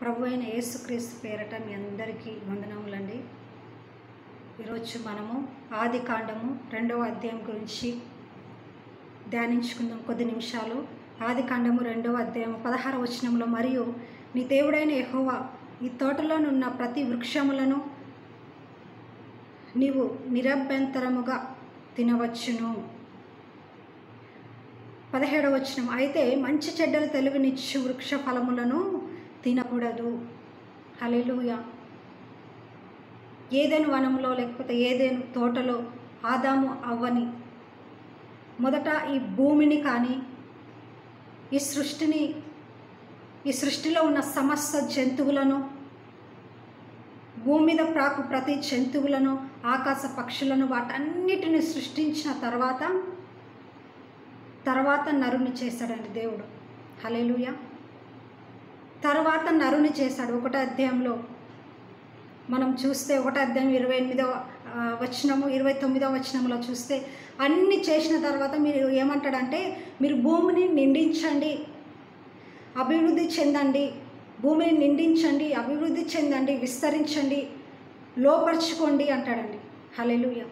ప్రభు అయిన యేసుక్రీస్తు పేరట మీ అందరికీ వందనములండి. ఈరోజు మనము ఆది కాండము 2వ అధ్యాయం గురించి ధ్యానించుకుందాం కొద్ది నిమిషాలు. ఆది కాండము 2వ అధ్యాయం 16వ వచనంలో, మరియు నీ దేవుడైన యెహోవా ఈ తోటలోనున్న ప్రతి వృక్షములను నీవు నిరభ్యంతరముగా తినవచ్చును. 17వ వచనం, అయితే మంచి చెడ్డలు తెలివినిచ్చు వృక్ష ఫలములను తినకూడదు. హల్లెలూయా. ఏదెను వనంలో లేకపోతే ఏదెను తోటలో ఆదాము అవ్వని మొదట ఈ భూమిని కానీ ఈ సృష్టిలో ఉన్న సమస్త జంతువులను, భూమి మీద ప్రాకు ప్రతి జంతువులను, ఆకాశ పక్షులను, వాటన్నిటిని సృష్టించిన తర్వాత నరుని చేశాడండి దేవుడు. హల్లెలూయా. తర్వాత నరుని చేశాడు. 1వ అధ్యాయంలో మనం చూస్తే 1వ అధ్యాయం 28వ వచనము 29వ వచనంలో చూస్తే అన్నీ చేసిన తర్వాత మీరు ఏమంటాడంటే, మీరు భూమిని నిండించండి, అభివృద్ధి చెందండి, భూమిని నిండించండి, అభివృద్ధి చెందండి, విస్తరించండి, లోపరుచుకోండి అంటాడండి. హల్లెలూయా.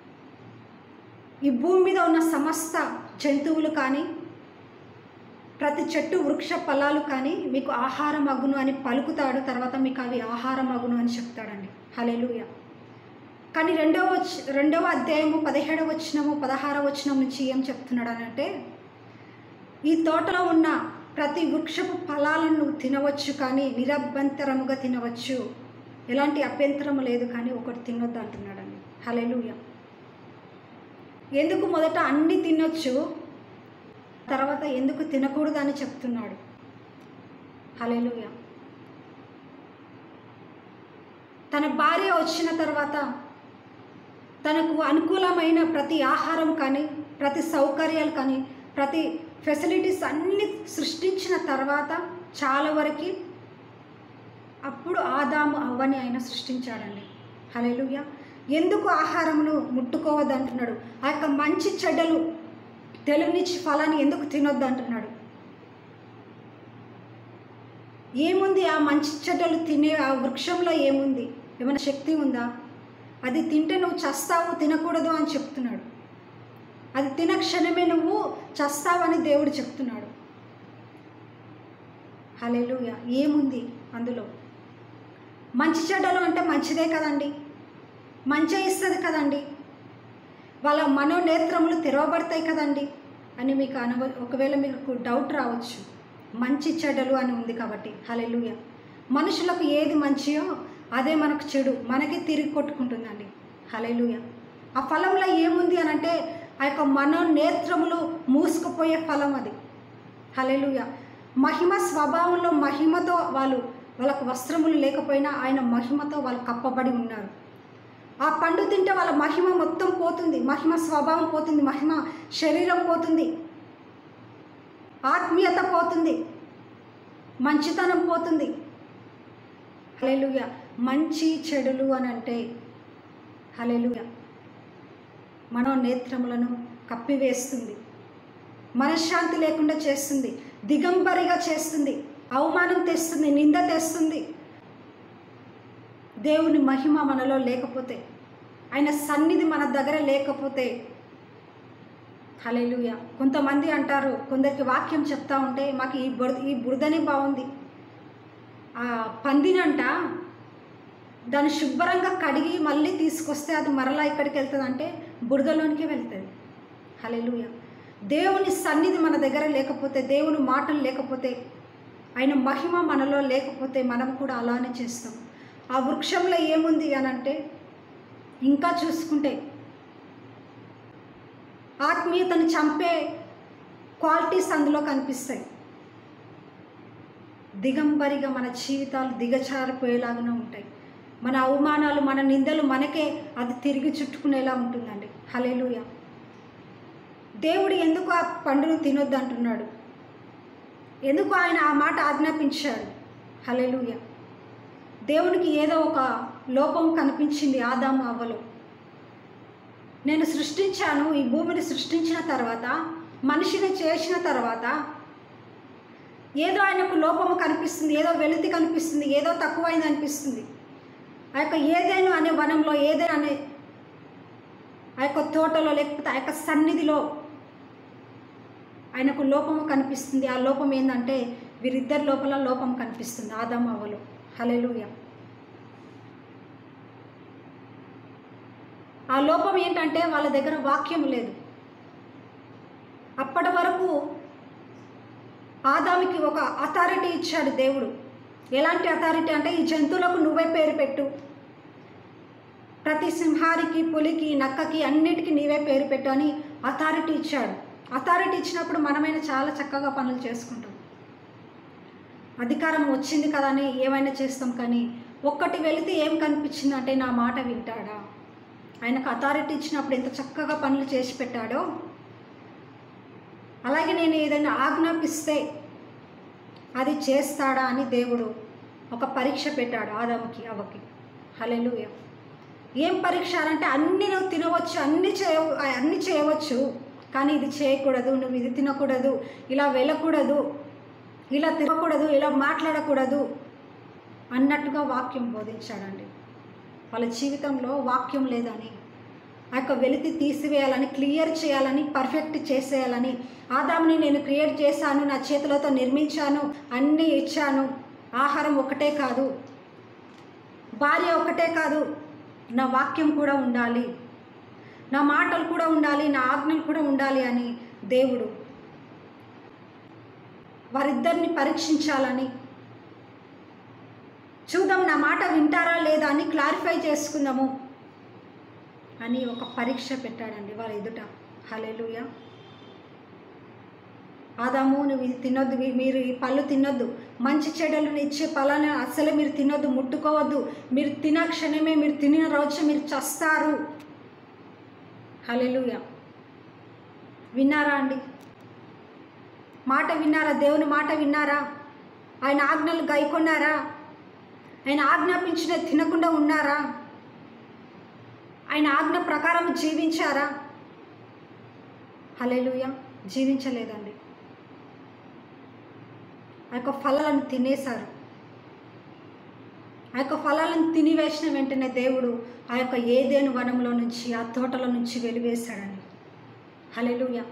ఈ భూమి మీద ఉన్న సమస్త జంతువులు కానీ ప్రతి చెట్టు వృక్ష ఫలాలు కానీ మీకు ఆహారం అగును అని పలుకుతాడు. తర్వాత మీకు అవి ఆహారం అగును అని చెప్తాడండి. హల్లెలూయా. కానీ రెండవ అధ్యాయము 17వ వచనము 16వ వచనం నుంచి ఏం చెప్తున్నాడు అనంటే, ఈ తోటలో ఉన్న ప్రతి వృక్షపు ఫలాలను తినవచ్చు, కానీ నిరభ్యంతరముగా తినవచ్చు, ఎలాంటి అభ్యంతరము లేదు, కానీ ఒకటి తినొద్దు అంటున్నాడండి. హల్లెలూయా. ఎందుకు మొదట అన్నీ తినొచ్చు, తర్వాత ఎందుకు తినకూడదు అని చెప్తున్నాడు. హల్లెలూయా. తన భార్య వచ్చిన తర్వాత తనకు అనుకూలమైన ప్రతి ఆహారం కానీ, ప్రతి సౌకర్యాలు కానీ, ప్రతి ఫెసిలిటీస్ అన్నీ సృష్టించిన తర్వాత చాలా వరకు అప్పుడు ఆదాము అవ్వని ఆయన సృష్టించాడండి. హల్లెలూయా. ఎందుకు ఆహారమును ముట్టుకోవద్దు అంటున్నాడు. ఆ యొక్క మంచి చెడ్డలు తెలివినిచ్చి ఫలాన్ని ఎందుకు తినొద్దు అంటున్నాడు. ఏముంది ఆ మంచి చెడ్డలు తినే ఆ వృక్షంలో? ఏముంది? ఏమైనా శక్తి ఉందా? అది తింటే నువ్వు చస్తావు, తినకూడదు అని చెప్తున్నాడు. అది తిన క్షణమే నువ్వు చస్తావని దేవుడు చెప్తున్నాడు. హల్లెలూయా. ఏముంది అందులో? మంచి చెడ్డలు అంటే మంచిదే కదండి, మంచి ఇస్తుంది కదండి, వాళ్ళ మనోనేత్రములు తెరవబడతాయి కదండి అని మీకు ఒకవేళ మీకు డౌట్ రావచ్చు. మంచి చెడ్డలు అని ఉంది కాబట్టి. హల్లెలూయా. మనుషులకు ఏది మంచియో అదే మనకు చెడు మనకి తిరిగి కొట్టుకుంటుందండి. హల్లెలూయా. ఆ ఫలంలో ఏముంది అని అంటే, ఆ యొక్క మనోనేత్రములు మూసుకుపోయే ఫలం అది. హల్లెలూయా. మహిమ స్వభావంలో మహిమతో వాళ్ళకు వస్త్రములు లేకపోయినా ఆయన మహిమతో వాళ్ళు కప్పబడి ఉన్నారు. ఆ పండు తింటే వాళ్ళ మహిమ మొత్తం పోతుంది, మహిమ స్వభావం పోతుంది, మహిమ శరీరం పోతుంది, ఆత్మీయత పోతుంది, మంచితనం పోతుంది. హల్లెలూయా. మంచి చెడులు అని అంటే హల్లెలూయా మనోనేత్రములను కప్పివేస్తుంది, మనశ్శాంతి లేకుండా చేస్తుంది, దిగంబరిగా చేస్తుంది, అవమానం తెస్తుంది, నింద తెస్తుంది. దేవుని మహిమ మనలో లేకపోతే, ఆయన సన్నిధి మన దగ్గర లేకపోతే, హల్లెలూయా. కొంతమంది అంటారు, కొందరికి వాక్యం చెప్తా ఉంటే, మాకు ఈ బురదని బాగుంది, ఆ పందినంట దాన్ని శుభ్రంగా కడిగి మళ్ళీ తీసుకొస్తే అది మరలా ఇక్కడికి వెళ్తుంది అంటే బురదలోనికి వెళ్తుంది. హల్లెలూయా. దేవుని సన్నిధి మన దగ్గర లేకపోతే, దేవుని మాటలు లేకపోతే, ఆయన మహిమ మనలో లేకపోతే మనం కూడా అలానే చేస్తాం. ఆ వృక్షంలో ఏముంది అని అంటే, ఇంకా చూసుకుంటే ఆత్మీయతను చంపే క్వాలిటీస్ అందులో కనిపిస్తాయి. దిగంబరిగా మన జీవితాలు దిగజారిపోయేలాగానే ఉంటాయి. మన అవమానాలు, మన నిందలు మనకే అది తిరిగి చుట్టుకునేలా ఉంటుందండి. హల్లెలూయా. దేవుడు ఎందుకు ఆ పండును తినొద్దు అంటున్నాడు? ఎందుకు ఆయన ఆ మాట ఆజ్ఞాపించాడు? హల్లెలూయా. దేవునికి ఏదో ఒక లోపం కనిపించింది ఆదాము అవ్వలో. నేను సృష్టించాను, ఈ భూమిని సృష్టించిన తర్వాత, మనిషిని చేసిన తర్వాత ఏదో ఆయనకు లోపము కనిపిస్తుంది, ఏదో వెలితి కనిపిస్తుంది, ఏదో తక్కువైంది అనిపిస్తుంది. ఆ యొక్క ఏదైనా అనే వనంలో, ఏదైనా అనే ఆ యొక్క తోటలో, లేకపోతే ఆ యొక్క సన్నిధిలో ఆయనకు లోపము కనిపిస్తుంది. ఆ లోపం ఏంటంటే వీరిద్దరి లోపల లోపం కనిపిస్తుంది, ఆదాము అవ్వలో. హల్లెలూయా. ఆ లోపం ఏంటంటే వాళ్ళ దగ్గర వాక్యం లేదు. అప్పటి వరకు ఆదాముకి ఒక అథారిటీ ఇచ్చాడు దేవుడు. ఎలాంటి అథారిటీ అంటే, ఈ జంతువులకు నువ్వే పేరు పెట్టు, ప్రతి సింహానికి, పులికి, నక్కకి అన్నిటికీ నీవే పేరు పెట్టు అని అథారిటీ ఇచ్చాడు. అథారిటీ ఇచ్చినప్పుడు మనమైనా చాలా చక్కగా పనులు చేసుకుంటాం. అధికారం వచ్చింది కదా అని ఏమైనా చేస్తాం. కానీ ఒక్కటి వెళితే ఏం కనిపించింది అంటే, నా మాట వింటాడా? ఆయనకు అథారిటీ ఇచ్చినప్పుడు ఎంత చక్కగా పనులు చేసి పెట్టాడో, అలాగే నేను ఏదైనా ఆజ్ఞాపిస్తే అది చేస్తాడా అని దేవుడు ఒక పరీక్ష పెట్టాడు ఆదాముకి, అవ్వకి. హల్లెలూయా. ఏం పరీక్ష అంటే, అన్నీ నువ్వు తినవచ్చు, అన్నీ చేయవచ్చు, కానీ ఇది చేయకూడదు, నువ్వు ఇది తినకూడదు, ఇలా వెళ్ళకూడదు, ఇలా తినకూడదు, ఇలా మాట్లాడకూడదు అన్నట్టుగా వాక్యం బోధించాడండి. వాళ్ళ జీవితంలో వాక్యం లేదని, ఆ యొక్క వెలితి తీసివేయాలని, క్లియర్ చేయాలని, పర్ఫెక్ట్ చేసేయాలని, ఆదాముని నేను క్రియేట్ చేశాను, నా చేతులతో నిర్మించాను, అన్నీ ఇచ్చాను, ఆహారం ఒకటే కాదు, భార్య ఒకటే కాదు, నా వాక్యం కూడా ఉండాలి, నా మాటలు కూడా ఉండాలి, నా ఆజ్ఞలు కూడా ఉండాలి అని దేవుడు వారిద్దరిని పరీక్షించాలని, చూద్దాం నా మాట వింటారా లేదా అని క్లారిఫై చేసుకుందాము అని ఒక పరీక్ష పెట్టాడండి వారి ఎదుట. హల్లెలూయా. ఆదాము, నువ్వు ఇది తినొద్దు, మీరు ఈ పళ్ళు తినొద్దు, మంచి చెడులను ఇచ్చే ఫలాన్ని అస్సలు మీరు తినొద్దు, ముట్టుకోవద్దు, మీరు తిన క్షణమే, మీరు తినిన రోజు మీరు చస్తారు. హల్లెలూయా. విన్నారా అండి? మాట విన్నారా? దేవుని మాట విన్నారా? ఆయన ఆజ్ఞలు గైకొన్నారా? ఆయన ఆజ్ఞాపించిన తినకుండా ఉన్నారా? ఆయన ఆజ్ఞ ప్రకారం జీవించారా? హల్లెలూయా. జీవించలేదండి. ఆ యొక్క ఫలాలను తినేశారు. ఆ యొక్క ఫలాలను తినివేసిన వెంటనే దేవుడు ఆ యొక్క ఏదేను వనంలో నుంచి, ఆ తోటలో నుంచి వెలివేశాడండి. హల్లెలూయా.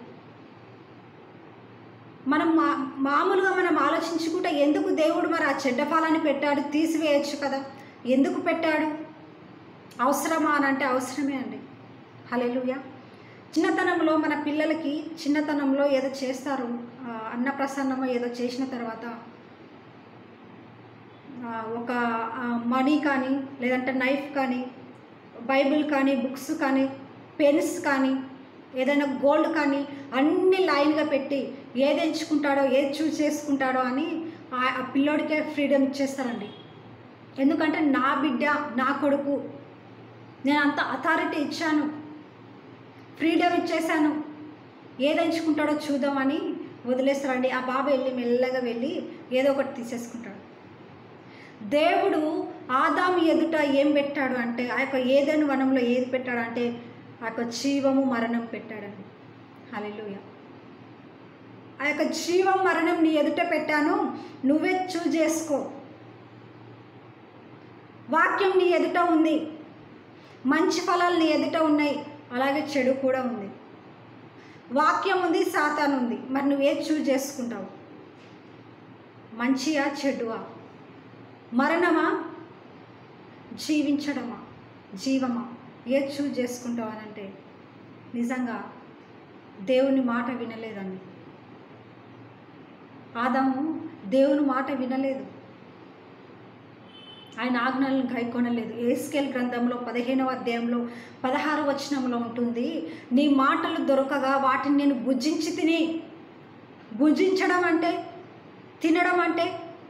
మనం మామూలుగా మనం ఆలోచించుకుంటే, ఎందుకు దేవుడు మరి ఆ చెడ్డ ఫలాన్ని పెట్టాడు? తీసివేయచ్చు కదా, ఎందుకు పెట్టాడు? అవసరమా అని అంటే అవసరమే అండి. హల్లెలూయా. చిన్నతనంలో మన పిల్లలకి చిన్నతనంలో ఏదో చేస్తారు, అన్నప్రసన్నమో ఏదో చేసిన తర్వాత ఒక మనీ కానీ, లేదంటే నైఫ్ కానీ, బైబిల్ కానీ, బుక్స్ కానీ, పెన్స్ కానీ, ఏదైనా గోల్డ్ కానీ అన్ని లైన్గా పెట్టి ఏది ఎంచుకుంటాడో, ఏది చూస్ చేసుకుంటాడో అని ఆ పిల్లోడికే ఫ్రీడమ్ ఇచ్చేస్తారండి. ఎందుకంటే నా బిడ్డ, నా కొడుకు, నేను అంత అథారిటీ ఇచ్చాను, ఫ్రీడమ్ ఇచ్చేసాను, ఏది ఎంచుకుంటాడో చూద్దామని వదిలేస్తారండి. ఆ బాబు వెళ్ళి మెల్లగా వెళ్ళి ఏదో ఒకటి తీసేసుకుంటాడు. దేవుడు ఆదాము ఎదుట ఏం పెట్టాడు అంటే, ఆ యొక్క ఏదైనా వనంలో ఏది పెట్టాడు అంటే, ఆ యొక్క జీవము మరణం పెట్టాడండి. హల్లెలూయా. ఆ యొక్క జీవం మరణం నీ ఎదుట పెట్టాను, నువ్వే చూజ్ చేసుకో. వాక్యం నీ ఎదుట ఉంది, మంచి ఫలాలు నీ ఎదుట ఉన్నాయి, అలాగే చెడు కూడా ఉంది. వాక్యం ఉంది, సాతాను ఉంది. మరి నువ్వే చూజ్ చేసుకుంటావు? మంచియా, చెడువా? మరణమా, జీవించడమా, జీవమా? ఏది చూజ్ చేసుకుంటావు అని అంటే, నిజంగా దేవుని మాట వినలేదండి. ఆదాము దేవుని మాట వినలేదు, ఆయన ఆజ్ఞలను గైకొనలేదు. ఎహెజ్కేలు గ్రంథంలో 15వ అధ్యాయంలో 16వ వచనంలో ఉంటుంది, నీ మాటలు దొరకగా వాటిని నేను భుజించి తిని. భుజించడం అంటే, తినడం అంటే,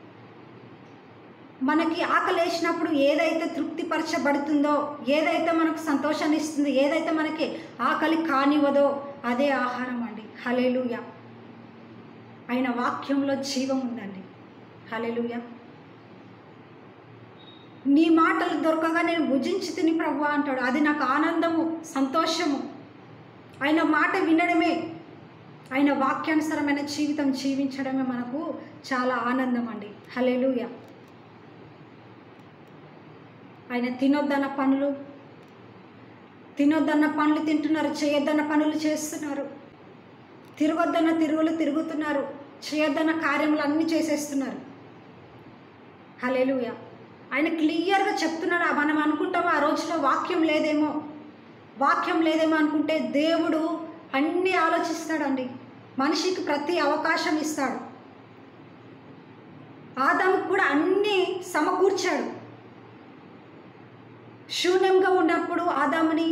మనకి ఆకలేసినప్పుడు ఏదైతే తృప్తిపరచబడుతుందో, ఏదైతే మనకు సంతోషాన్ని ఇస్తుందో, ఏదైతే మనకి ఆకలి కానివ్వదో అదే ఆహారం అండి. హల్లెలూయా. ఆయన వాక్యంలో జీవం ఉందండి. హల్లెలూయా. నీ మాటలు దొరకగా నేను భుజించి తిని ప్రభువా అంటాడు. అది నాకు ఆనందము, సంతోషము. ఆయన మాట వినడమే, ఆయన వాక్యానుసారమైన జీవితం జీవించడమే మనకు చాలా ఆనందం అండి. హల్లెలూయా. ఆయన తినొద్దన్న పనులు తింటున్నారు, చేయొద్దన్న పనులు చేస్తున్నారు, తిరగొద్దన్న తిరుగులు తిరుగుతున్నారు, చేయొద్దన్న కార్యములు అన్నీ చేసేస్తున్నారు. హల్లెలూయా. ఆయన క్లియర్గా చెప్తున్నాడు. మనం అనుకుంటాము ఆ రోజులో వాక్యం లేదేమో అనుకుంటే దేవుడు అన్నీ ఆలోచిస్తాడండి. మనిషికి ప్రతి అవకాశం ఇస్తాడు. ఆదాముకు కూడా అన్నీ సమకూర్చాడు. శూన్యంగా ఉన్నప్పుడు ఆదాముని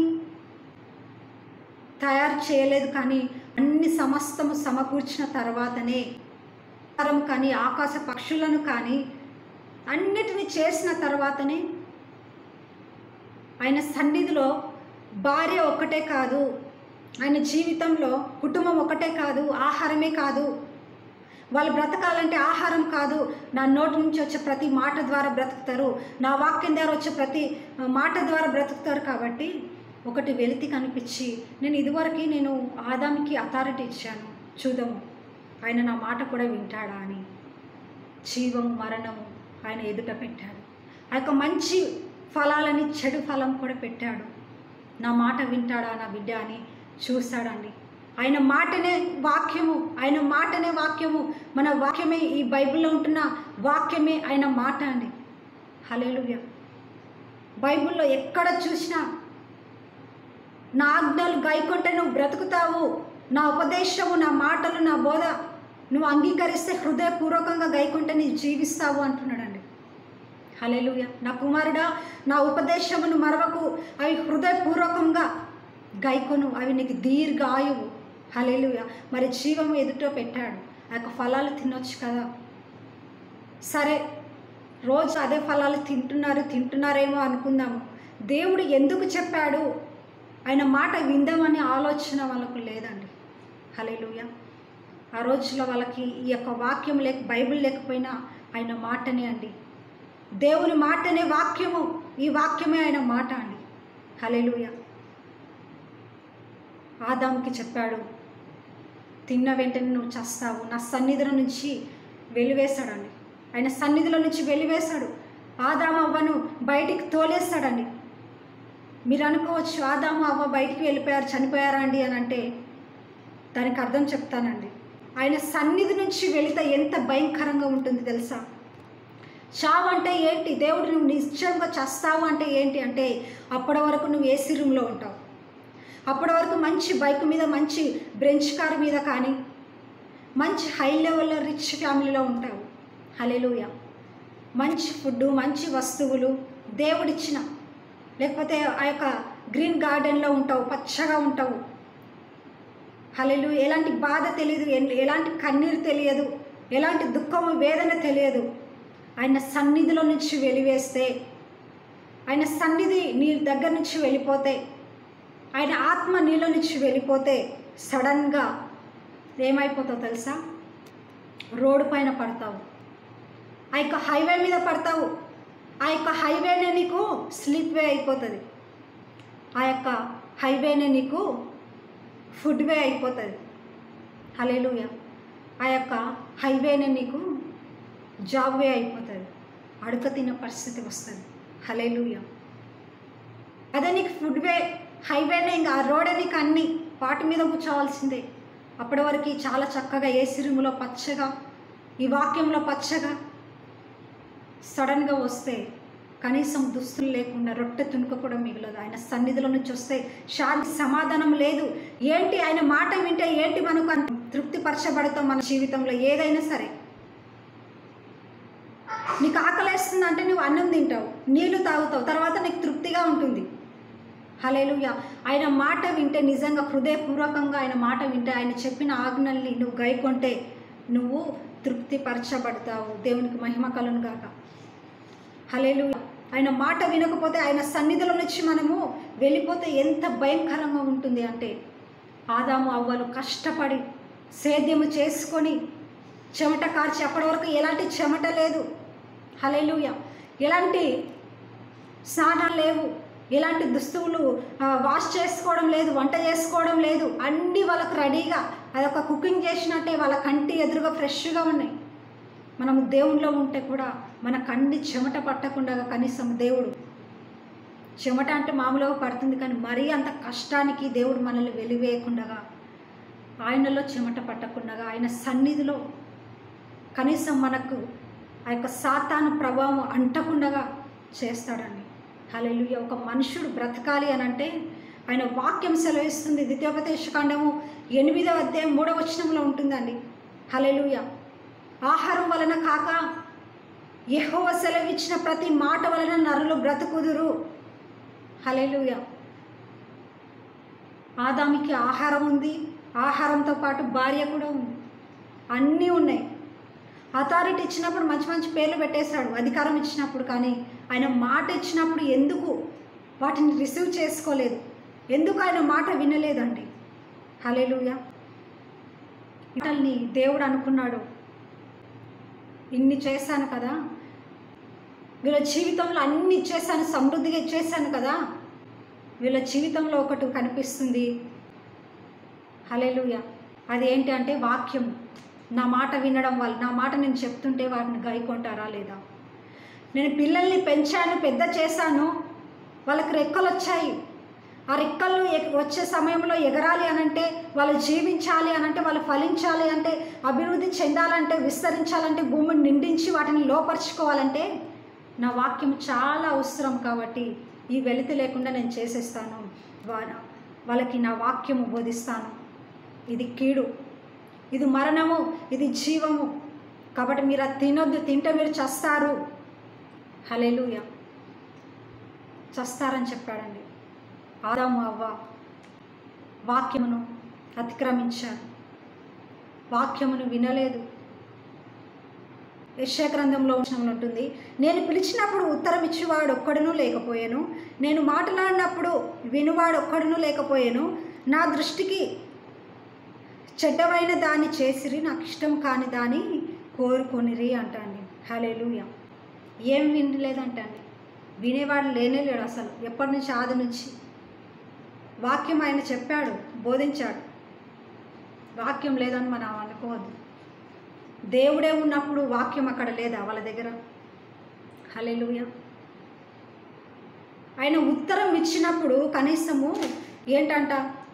తయారు చేయలేదు, కానీ అన్ని సమస్తము సమకూర్చిన తర్వాతనే కానీ ఆకాశ పక్షులను కానీ అన్నిటినీ చేసిన తర్వాతనే ఆయన సన్నిధిలో భార్య ఒక్కటే కాదు, ఆయన జీవితంలో కుటుంబం ఒకటే కాదు, ఆహారమే కాదు. వాళ్ళు బ్రతకాలంటే ఆహారం కాదు, నా నోటి నుంచి వచ్చే ప్రతి మాట ద్వారా బ్రతుకుతారు, నా వాక్యం ద్వారా వచ్చే ప్రతి మాట ద్వారా బ్రతుకుతారు. కాబట్టి ఒకటి వెలితి కనిపించి నేను ఆదాముకి అథారిటీ ఇచ్చాను, చూద్దాము ఆయన నా మాట కూడా వింటాడా అని జీవము మరణము ఆయన ఎదుట పెట్టాడు. ఆ యొక్క మంచి ఫలాలని చెడు ఫలం కూడా పెట్టాడు. నా మాట వింటాడా నా బిడ్డ అని చూస్తాడండి. ఆయన మాటనే వాక్యము, మన వాక్యమే, ఈ బైబిల్లో ఉంటున్న వాక్యమే ఆయన మాట అండి. హల్లెలూయా. బైబిల్లో ఎక్కడ చూసినా నా ఆజ్ఞలు గైకొంటే నువ్వు బ్రతుకుతావు, నా ఉపదేశము, నా మాటలు, నా బోధ నువ్వు అంగీకరిస్తే హృదయపూర్వకంగా గైకొంటే నీవు జీవిస్తావు అంటున్నాడండి. హల్లెలూయా. నా కుమారుడా, నా ఉపదేశమును మరవకు, అవి హృదయపూర్వకంగా గైకొను, అవి నీకు దీర్ఘ ఆయువు. హల్లెలూయా. మరి జీవము ఎదుట పెట్టాడు, ఆ యొక్క ఫలాలు తినొచ్చు కదా. సరే, రోజు అదే ఫలాలు తింటున్నారేమో అనుకుందాము. దేవుడు ఎందుకు చెప్పాడు, ఆయన మాట విందామనే ఆలోచన వాళ్ళకు లేదండి. హల్లెలూయా. ఆ రోజుల్లో వాళ్ళకి ఈ యొక్క వాక్యం బైబిల్ లేకపోయినా ఆయన మాటనే అండి. దేవుని మాటనే వాక్యము, ఈ వాక్యమే ఆయన మాట అండి. హల్లెలూయా. ఆదాముకి చెప్పాడు, తిన్న వెంటనే నువ్వు చస్తావు, నా సన్నిధిలో నుంచి వెలివేశాడండి. ఆయన సన్నిధిలో నుంచి వెలివేశాడు. ఆదాము అవ్వను బయటికి తోలేస్తాడండి. మీరు అనుకోవచ్చు, ఆదాము అవ్వ బయటికి వెళ్ళిపోయారు, చనిపోయారా అండి అని అంటే దానికి అర్థం చెప్తానండి. ఆయన సన్నిధి నుంచి వెళితే ఎంత భయంకరంగా ఉంటుంది తెలుసా. చావు అంటే ఏంటి, దేవుడు నువ్వు నిశ్చయంగా చస్తావు అంటే ఏంటి అంటే అప్పటి వరకు నువ్వు ఏసీ రూమ్లో ఉంటావు, అప్పటి వరకు మంచి బైక్ మీద, మంచి బ్రెంచ్ కార్ మీద, కానీ మంచి హై లెవెల్లో రిచ్ ఫ్యామిలీలో ఉంటావు. హల్లెలూయా. మంచి ఫుడ్, మంచి వస్తువులు దేవుడిచ్చిన, లేకపోతే ఆ యొక్క గ్రీన్ గార్డెన్లో ఉంటావు, పచ్చగా ఉంటావు. హల్లెలూయా. ఎలాంటి బాధ తెలియదు, ఎలాంటి కన్నీరు తెలియదు, ఎలాంటి దుఃఖము వేదన తెలియదు. ఆయన సన్నిధిలో నుంచి వెలివేస్తే, ఆయన సన్నిధి నీ దగ్గర నుంచి వెళ్ళిపోతే, ఆయన ఆత్మ నీలో నుంచి వెళ్ళిపోతే సడన్గా ఏమైపోతావు తెలుసా, రోడ్డు పైన పడతావు, ఆ యొక్క హైవే మీద పడతావు. ఆ యొక్క హైవేనే నీకు స్లీప్ వే అయిపోతుంది, ఆ యొక్క హైవేనే నీకు ఫుడ్ వే అయిపోతుంది. హల్లెలూయా. ఆ యొక్క హైవేనే నీకు జాబ్ వే అయిపోతుంది, అడుక తిన్న పరిస్థితి వస్తుంది. హల్లెలూయా. అదే నీకు ఫుడ్ వే, హైవేనే, ఇంకా ఆ రోడే నీకు అన్ని వాటి మీద కూర్చోవాల్సిందే. అప్పటి వరకు చాలా చక్కగా ఏసీ రూములో పచ్చగా, ఈ వాక్యంలో పచ్చగా, సడన్గా వస్తే కనీసం దుస్తులు లేకుండా రొట్టె తునుక కూడా మిగలదు. ఆయన సన్నిధిలో నుంచి వస్తే శాంతి సమాధానం లేదు. ఏంటి ఆయన మాట వింటే ఏంటి మనకు తృప్తిపరచబడతాం మన జీవితంలో ఏదైనా సరే. నీకు ఆకలేస్తుంది అంటే నువ్వు అన్నం తింటావు, నీళ్లు తాగుతావు, తర్వాత నీకు తృప్తిగా ఉంటుంది. హల్లెలూయా. ఆయన మాట వింటే, నిజంగా హృదయపూర్వకంగా ఆయన మాట వింటే, ఆయన చెప్పిన ఆజ్ఞల్ని నువ్వు గైకొంటే నువ్వు తృప్తిపరచబడతావు. దేవునికి మహిమ కలుగును గాక. హల్లెలూయా. ఆయన మాట వినకపోతే, ఆయన సన్నిధిలో నుంచి మనము వెళ్ళిపోతే ఎంత భయంకరంగా ఉంటుంది అంటే, ఆదాము అవ్వలు కష్టపడి సేద్యము చేసుకొని చెమట కార్చి, అప్పటి వరకు ఎలాంటి చెమట లేదు. హల్లెలూయా. ఎలాంటి స్నానాలు లేవు, ఎలాంటి దుస్తువులు వాష్ చేసుకోవడం లేదు, వంట చేసుకోవడం లేదు. అన్నీ వాళ్ళకు రెడీగా అదొక కుకింగ్ చేసినట్టే వాళ్ళ కంటి ఎదురుగా ఫ్రెష్గా ఉన్నాయి. మనము దేవునిలో ఉంటే కూడా మన కంటి చెమట పట్టకుండా కనీసం దేవుడు, చెమట అంటే మామూలుగా పడుతుంది కానీ మరీ అంత కష్టానికి దేవుడు మనల్ని వెలివేయకుండా, ఆయనలో చెమట పట్టకుండా, ఆయన సన్నిధిలో కనీసం మనకు ఆ యొక్క సాతాను ప్రభావం అంటకుండా చేస్తాడండి. హల్లెలూయా. ఒక మనుషుడు బ్రతకాలి అని అంటే ఆయన వాక్యం సెలవిస్తుంది. ద్వితీయోపదేశకాండము 8వ అధ్యాయం 3వ వచనంలో ఉంటుందండి. హల్లెలూయా. ఆహారం వలన కాక యెహోవా సెలవిచ్చిన ప్రతి మాట వలన నరులు బ్రతుకుదురు. హల్లెలూయా. ఆదాముకి ఆహారం ఉంది, ఆహారంతో పాటు భార్య కూడా ఉంది, అన్నీ ఉన్నాయి. అథారిటీ ఇచ్చినప్పుడు మంచి మంచి పేర్లు పెట్టేశాడు, అధికారం ఇచ్చినప్పుడు. కానీ ఆయన మాట ఇచ్చినప్పుడు ఎందుకు వాటిని రిసీవ్ చేసుకోలేదు? ఎందుకు ఆయన మాట వినలేదండి? హల్లెలూయా. మాటల్ని దేవుడు అనుకున్నాడు, ఇన్ని చేశాను కదా, వీళ్ళ జీవితంలో అన్ని ఇచ్చేసాను, సమృద్ధిగా ఇచ్చేసాను కదా, వీళ్ళ జీవితంలో ఒకటి కనిపిస్తుంది. హల్లెలూయా. అది ఏంటి అంటే వాక్యం. నా మాట వినడం వల్ల, నా మాట నేను చెప్తుంటే వాటిని గైకొంటారా లేదా? నేను పిల్లల్ని పెంచాను, పెద్ద చేశాను, వాళ్ళకి రెక్కలు వచ్చాయి. ఆ రెక్కలు వచ్చే సమయంలో ఎగరాలి అనంటే, వాళ్ళు జీవించాలి అనంటే, వాళ్ళు ఫలించాలి అంటే, అభివృద్ధి చెందాలంటే, విస్తరించాలంటే, భూమిని నిండించి వాటిని లోపరుచుకోవాలంటే నా వాక్యం చాలా అవసరం. కాబట్టి ఈ వెలితి లేకుండా నేను చేసేస్తాను, వాళ్ళకి నా వాక్యము బోధిస్తాను. ఇది కీడు, ఇది మరణము, ఇది జీవము. కాబట్టి మీరు అది తినొద్దు, తింటే మీరు చస్తారు. హల్లెలూయా. చస్తారని చెప్పాడండి. ఆదాము అవ్వ వాక్యమును అతిక్రమించారు, వాక్యమును వినలేదు. యెషయా గ్రంథంలో ఉంటుంది, నేను పిలిచినప్పుడు ఉత్తరం ఇచ్చేవాడు ఒక్కడునూ లేకపోయాను, నేను మాట్లాడినప్పుడు వినువాడు ఒక్కడునూ లేకపోయాను, నా దృష్టికి చెడ్డమైన దాన్ని చేసిరి, నాకు ఇష్టం కాని దాన్ని కోరుకొనిరి అంటండి. హల్లెలూయా. ఏం వినలేదంటండి, వినేవాడు లేనే లేడు అసలు. ఎప్పటి నుంచి? ఆది నుంచి. వాక్యం ఆయన చెప్పాడు, బోధించాడు. వాక్యం లేదని మనం అనుకోవద్దు. దేవుడే ఉన్నప్పుడు వాక్యం అక్కడ లేదా వాళ్ళ దగ్గర? హల్లెలూయా. ఆయన ఉత్తరం ఇచ్చినప్పుడు కనీసము ఏంటంట,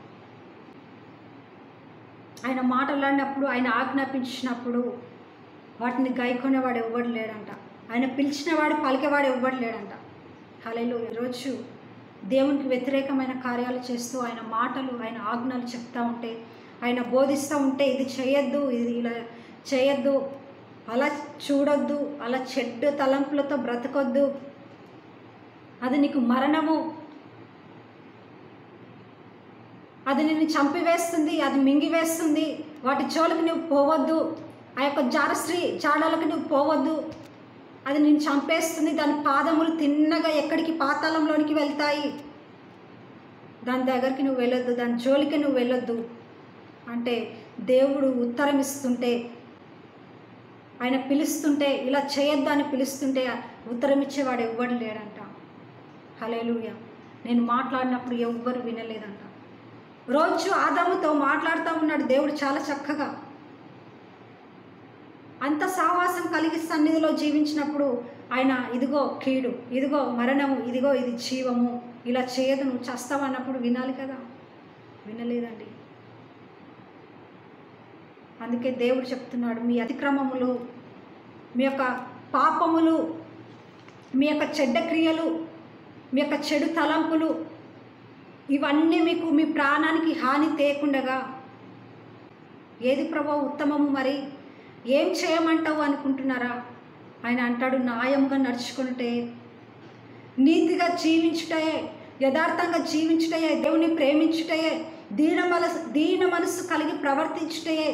ఆయన మాట్లాడినప్పుడు, ఆయన ఆజ్ఞాపించినప్పుడు వాటిని గైకొనేవాడు ఎవ్వడు లేడంట. ఆయన పిలిచినవాడు పలికేవాడు ఎవ్వడు లేడంట. హల్లెలూయా. ఈరోజు దేవునికి వ్యతిరేకమైన కార్యాలు చేస్తూ ఆయన మాటలు, ఆయన ఆజ్ఞలు చెప్తూ ఉంటే, ఆయన బోధిస్తూ ఉంటే, ఇది చేయొద్దు, ఇది ఇలా చేయొద్దు, అలా చూడొద్దు, అలా చెడ్డ తలంపులతో బ్రతకొద్దు, అది నీకు మరణము, అది నిన్ను చంపివేస్తుంది, అది మింగివేస్తుంది, వాటి జోలికి నువ్వు పోవద్దు, ఆ యొక్క జారస్త్రీ జాడలకు నువ్వు పోవద్దు, అది నిన్ను చంపేస్తుంది, దాని పాదములు తిన్నగా ఎక్కడికి పాతాళంలోనికి వెళ్తాయి, దాని దగ్గరికి నువ్వు వెళ్ళొద్దు, దాని జోలికి నువ్వు వెళ్ళొద్దు అంటే దేవుడు ఉత్తరం ఇస్తుంటే, ఆయన పిలుస్తుంటే, ఇలా చేయొద్దు అని పిలుస్తుంటే ఉత్తరం ఇచ్చేవాడు ఎవ్వడు లేడంట. హల్లెలూయా. నేను మాట్లాడినప్పుడు ఎవ్వరు వినలేదంట. రోజు ఆదాముతో మాట్లాడుతూ ఉన్నాడు దేవుడు చాలా చక్కగా. అంత సావాసం కలిగి సన్నిధిలో జీవించినప్పుడు ఆయన ఇదిగో కీడు, ఇదిగో మరణము, ఇదిగో ఇది జీవము, ఇలా చేయదు, నువ్వు చస్తావు అన్నప్పుడు వినాలి కదా, వినలేదండి. అందుకే దేవుడు చెప్తున్నాడు, మీ అతిక్రమములు, మీ యొక్క పాపములు, మీ యొక్క చెడ్డ క్రియలు, మీ యొక్క చెడు తలంపులు, ఇవన్నీ మీకు మీ ప్రాణానికి హాని తేకుండగా ఏది ప్రభు ఉత్తమము? మరి ఏం చేయమంటావు అనుకుంటున్నారా? ఆయన అంటాడు, న్యాయంగా నడుచుకుంటే, నీతిగా జీవించుటయే, యథార్థంగా జీవించుటయే, దేవుని ప్రేమించుటయే, దీన మనసు కలిగి ప్రవర్తించుటయే.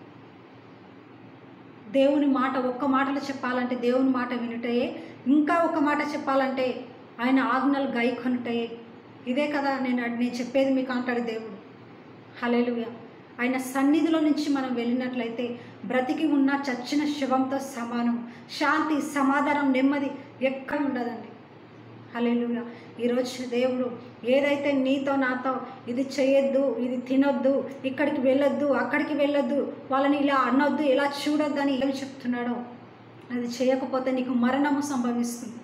దేవుని మాట ఒక్క మాటలో చెప్పాలంటే దేవుని మాట వినుటయే, ఇంకా ఒక మాట చెప్పాలంటే ఆయన ఆజ్ఞలు గైకొనుటయే. ఇదే కదా నేను చెప్పేది మీకు అంటాడు దేవుడు. హల్లెలూయా. ఆయన సన్నిధిలో నుంచి మనం వెళ్ళినట్లయితే బ్రతికి ఉన్న చచ్చిన శవంతో సమానం. శాంతి, సమాధానం, నెమ్మది ఎక్కడ ఉండదండి. హల్లెలూయా. ఈరోజు దేవుడు ఏదైతే నీతో నాతో ఇది చేయొద్దు, ఇది తినొద్దు, ఇక్కడికి వెళ్ళొద్దు, అక్కడికి వెళ్ళొద్దు, వాళ్ళని ఇలా అనొద్దు, ఇలా చూడొద్దు అని ఏమి చెప్తున్నాడో అది చేయకపోతే నీకు మరణము సంభవిస్తుంది.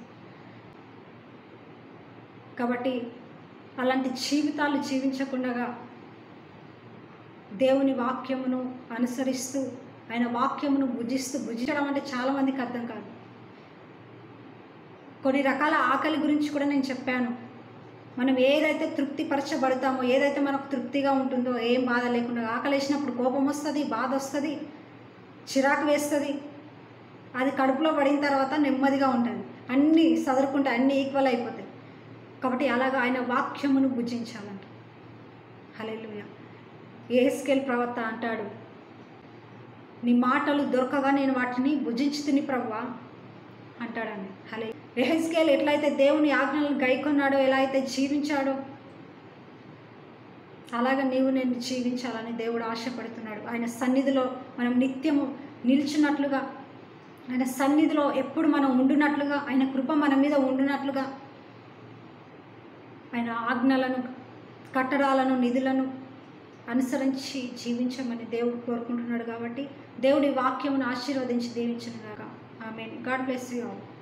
కాబట్టి అలాంటి జీవితాలు జీవించకుండా దేవుని వాక్యమును అనుసరిస్తూ ఆయన వాక్యమును భుజించడం అంటే చాలామందికి అర్థం కాదు. కొన్ని రకాల ఆకలి గురించి కూడా నేను చెప్పాను. మనం ఏదైతే తృప్తిపరచబడతామో, ఏదైతే మనకు తృప్తిగా ఉంటుందో, ఏం బాధ లేకుండా, ఆకలి వేసినప్పుడు కోపం వస్తుంది, బాధ వస్తుంది, చిరాకు వేస్తుంది, అది కడుపులో పడిన తర్వాత నెమ్మదిగా ఉంటుంది, అన్నీ సదురుకుంటే అన్నీ ఈక్వల్ అయిపోతాయి. కాబట్టి అలాగా ఆయన వాక్యమును భుజించాలంట. హల్లెలూయా. యెహెజ్కేలు ప్రవక్త అంటాడు, నీ మాటలు దొరకగా నేను వాటిని భుజించుతుని ప్రభువా అంటాడండి. హల్లెలూయా. యెహెజ్కేలు ఎట్లయితే దేవుని ఆజ్ఞలను గైకొన్నాడో, ఎలా అయితే జీవించాడో, అలాగా నీవు నేను జీవించాలని దేవుడు ఆశపడుతున్నాడు. ఆయన సన్నిధిలో మనం నిత్యము నిలిచినట్లుగా, ఆయన సన్నిధిలో ఎప్పుడు మనం ఉండునట్లుగా, ఆయన కృప మన మీద ఉండునట్లుగా, ఆయన ఆజ్ఞలను, కట్టడాలను, నిధులను అనుసరించి జీవించమని దేవుడు కోరుకుంటున్నాడు. కాబట్టి దేవుడి వాక్యమును ఆశీర్వదించి దీవించును గాక. ఆమేన్. God bless you all.